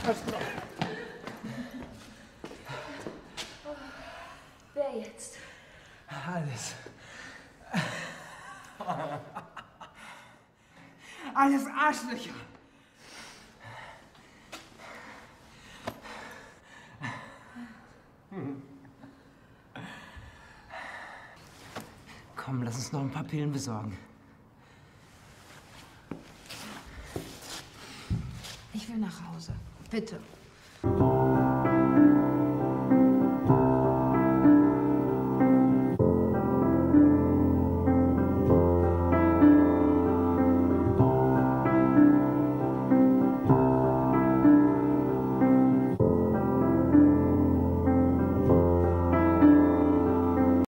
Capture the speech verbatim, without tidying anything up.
Was noch? Oh, wer jetzt? Alles. Alles Arschlöcher. Komm, lass uns noch ein paar Pillen besorgen. Ich will nach Hause. Bitte.